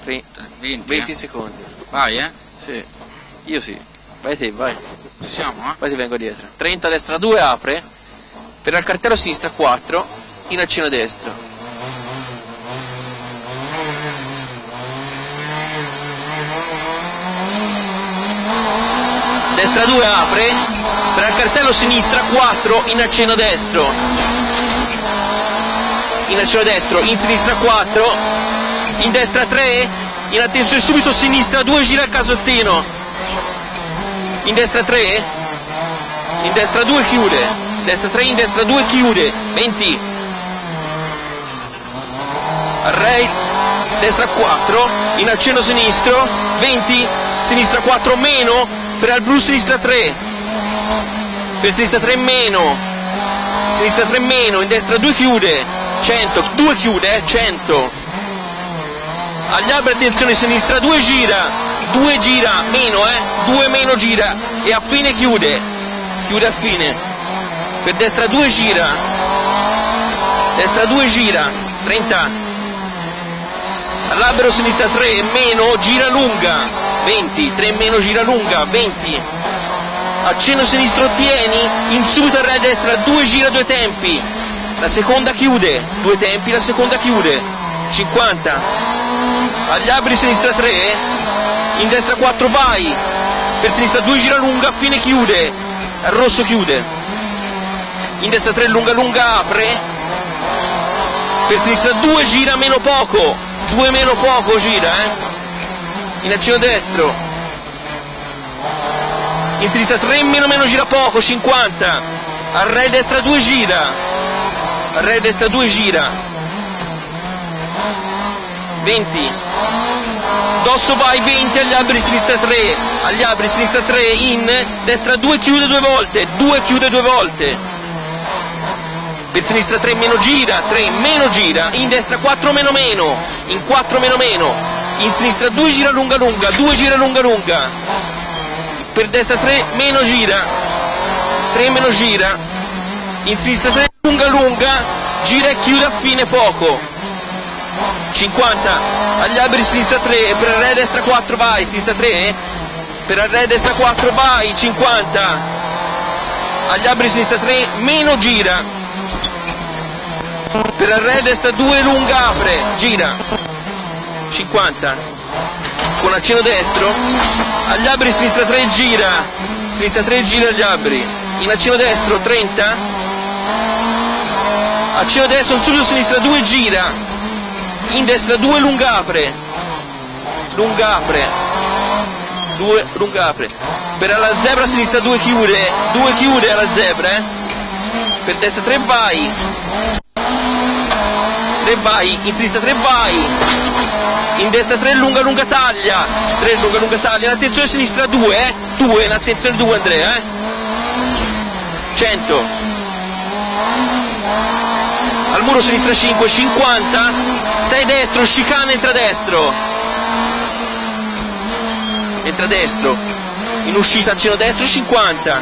20 secondi. Vai, Sì. Io sì. Vai te, vai. Ci siamo, Poi ti vengo dietro. 30 a destra 2, apre. Per al cartello a sinistra 4, in accino a destra. Destra 2, apre. Per al cartello a sinistra 4, in accino destro. In accino destro, in sinistra 4, in destra 3, in attenzione subito sinistra 2, gira il casottino. In destra 3, in destra 2 chiude, destra 3, in destra 2 chiude, 20, array, destra 4, in accenno sinistro, 20, sinistra 4 meno, per al blu sinistra 3, per sinistra 3 meno, sinistra 3 meno, in destra 2 chiude, 100, 2 chiude, 100, agli alberi attenzione sinistra 2 gira, 2 gira, meno 2 meno gira e a fine chiude a fine, per destra 2 gira, destra 2 gira, 30, all'albero sinistra 3 meno, gira lunga, 20, 3 meno gira lunga, 20, accenno sinistro ottieni, in subito array destra 2 gira 2 tempi, la seconda chiude, 2 tempi, la seconda chiude, 50, agli alberi sinistra 3, in destra 4 vai, per sinistra 2 gira lunga, a fine chiude, al rosso chiude, in destra 3 lunga lunga apre, per sinistra 2 gira meno poco, 2 meno poco gira, in accino destro, in sinistra 3 meno meno gira poco, 50, array destra 2 gira, array destra 2 gira, 20, dosso vai 20 agli alberi sinistra 3, agli alberi sinistra 3 in destra 2 chiude 2 volte, 2 chiude 2 volte, per sinistra 3 meno gira, 3 meno gira, in destra 4 meno meno, in 4 meno meno, in sinistra 2 gira lunga lunga, 2 gira lunga lunga, per destra 3 meno gira, 3 meno gira, in sinistra 3 lunga lunga, gira e chiude a fine poco, 50, agli alberi sinistra 3, per array destra 4 vai, sinistra 3, per array destra 4 vai, 50, agli alberi sinistra 3, meno gira, per array destra 2 lunga apre, gira, 50, con accenno destro, agli alberi sinistra 3 gira, sinistra 3 gira agli alberi, in accenno destro 30, accenno destro, in subito sinistra 2 gira, in destra 2 lunga apre, 2 lunga apre, per alla zebra sinistra 2 chiude alla zebra, per destra 3 vai, 3 vai, in sinistra 3 vai, in destra 3 lunga lunga taglia, 3 lunga lunga taglia, in attenzione sinistra 2, 2, in attenzione 2 Andrea, 100, al muro sinistra 5, 50, stai destro, chicane, entra destro, in uscita accino destro 50,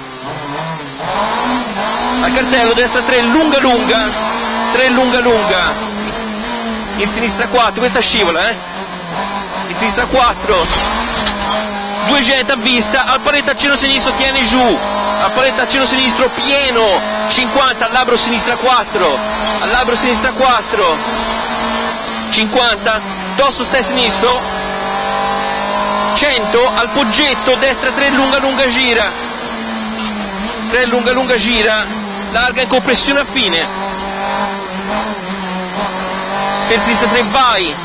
al cartello destra 3 lunga lunga, 3 lunga lunga, in sinistra 4, questa scivola, in sinistra 4, 2 jet a vista, al paletto accino sinistro tieni giù, al paletto accino sinistro pieno, 50, al labbro sinistra 4, al labbro sinistra 4, 50, dosso stai sinistro, 100, al poggetto, destra 3 lunga lunga gira, 3 lunga lunga gira, larga in compressione a fine, per sinistra 3 vai,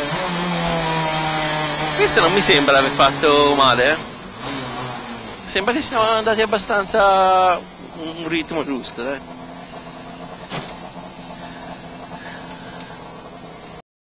questa non mi sembra aver fatto male, sembra che siamo andati abbastanza un ritmo giusto,